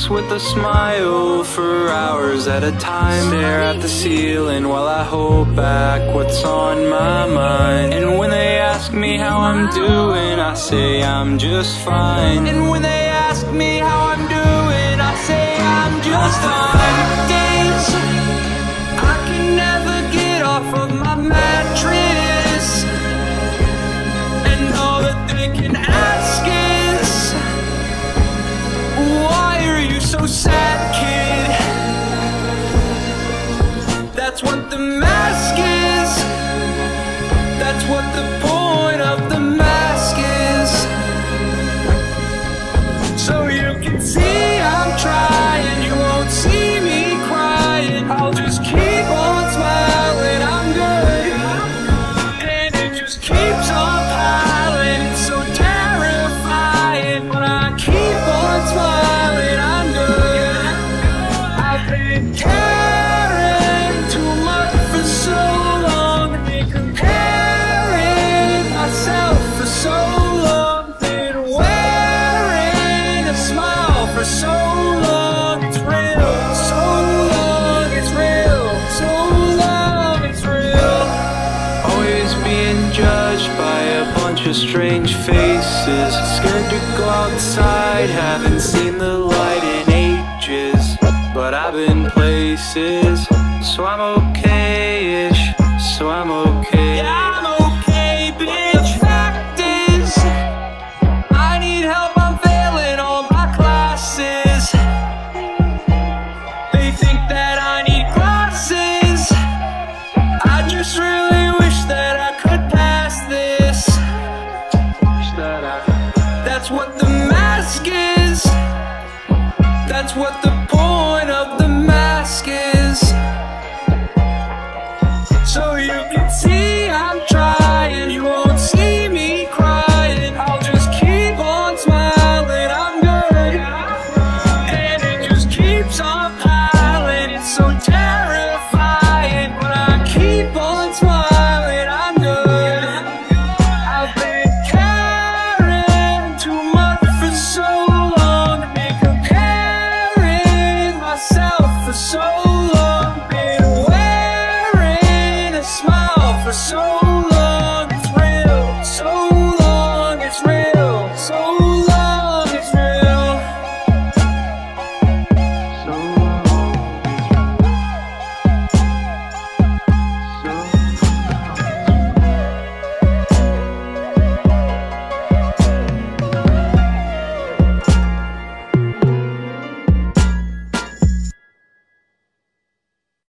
with a smile for hours at a time. Stare at the ceiling while I hold back what's on my mind. And when they ask me how I'm doing, I say I'm just fine. And when they ask me how I'm doing, I say I'm just fine. Days I can never get off of my mattress, and all that they can ask is, why are you so sad, kid? That's what the mask is. That's what the point of the mask is. So you can see I'm trying, you won't see me crying. I'll just keep on smiling, I'm good. And it just keeps on piling, it's so terrifying. But I keep on smiling, I'm good. I've been caring too much for so long, been comparing myself for so long, been wearing a smile for so long. It's real, so long, it's real, so long, it's real. Always being judged by a bunch of strange faces. Scared to go outside, haven't seen the light in ages. But I've been places, so I'm okay-ish, so I'm okay. Yeah, I'm okay, bitch. The fact is, I need help, I'm failing all my classes. They think that I need glasses. I just really wish that I could pass this. That's what the mask is. That's what the